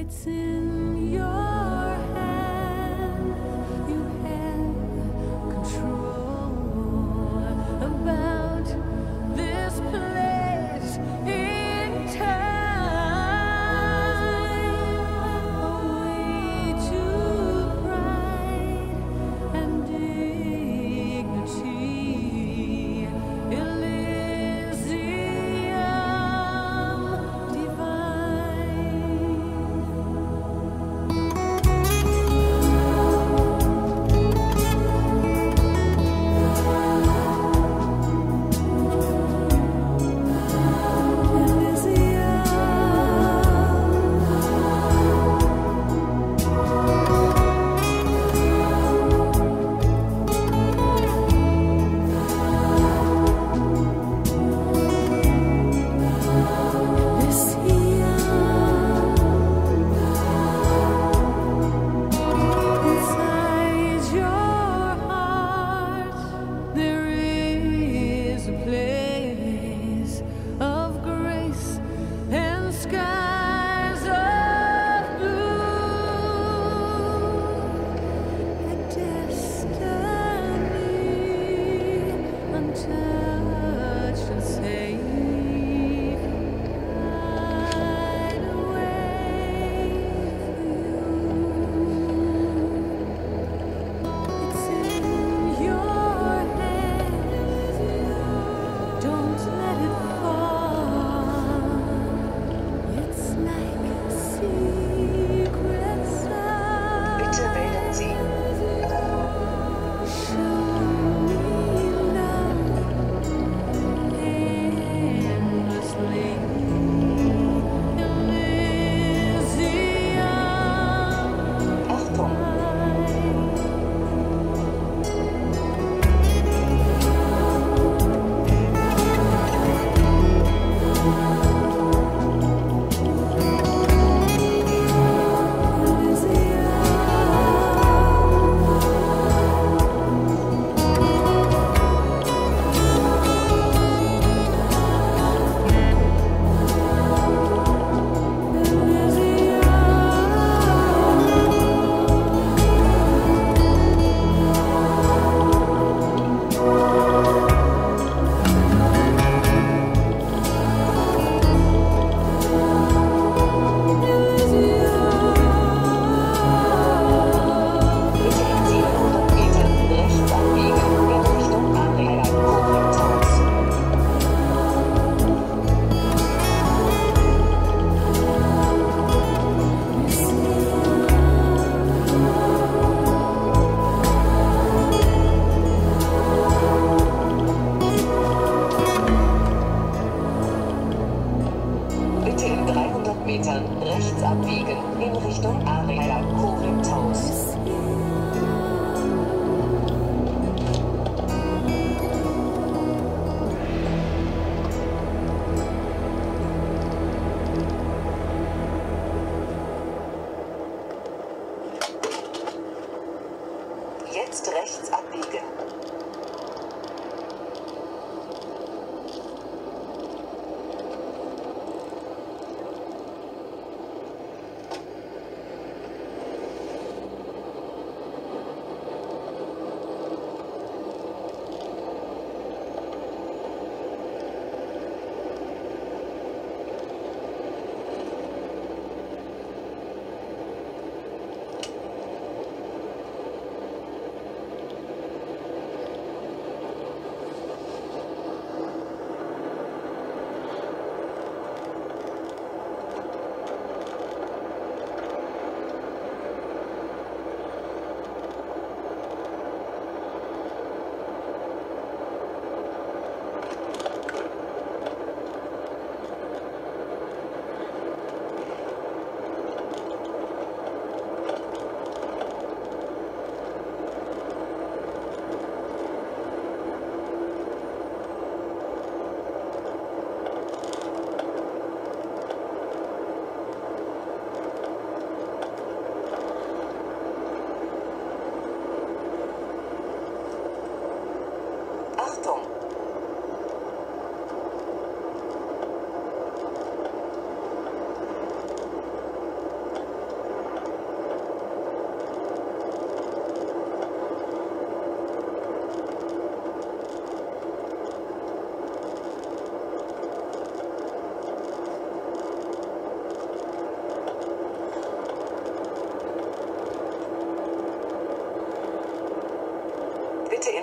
It's in your hand. You have control about this place in time. Away to pride and dignity. Elysium divine. Inside your heart, there is a place of grace and skies of blue, a destiny untouched and safe. Hide away for you. It's in your hands. Don't let it fall. It's like a secret Bitte wählen Sie. Show me love endlessly. Elysium Achtung! Bitte in 700 Metern rechts abbiegen in Richtung Areal Koblenz-Haus. Bitte in 300 Metern rechts abbiegen in Richtung Areal Koblenz-Haus. Jetzt rechts abbiegen.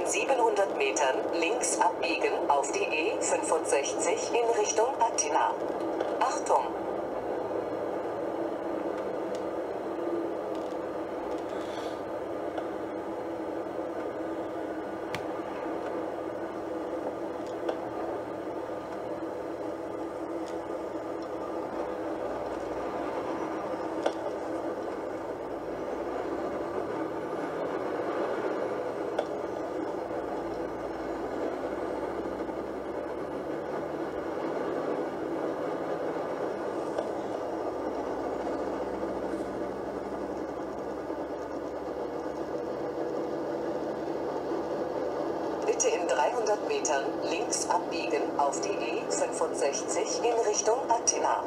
In 700 Metern links abbiegen auf die E65 in Richtung Attila. Achtung! Bitte in 300 Metern links abbiegen auf die E65 in Richtung Attila.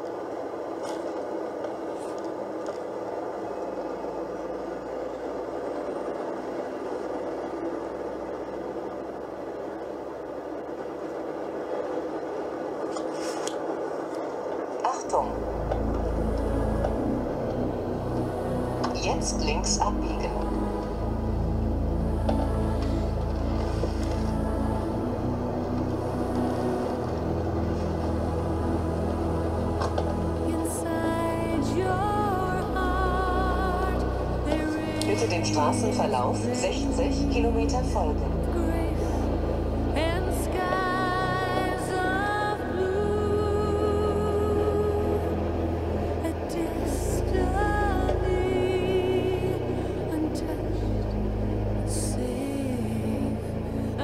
Achtung! Jetzt links abbiegen. Inside your heart, there Bitte dem Straßenverlauf 60 Kilometer folgen. is grace and skies of blue, a destiny untouched, safe, a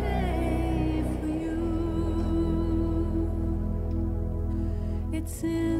hideaway for you. It's in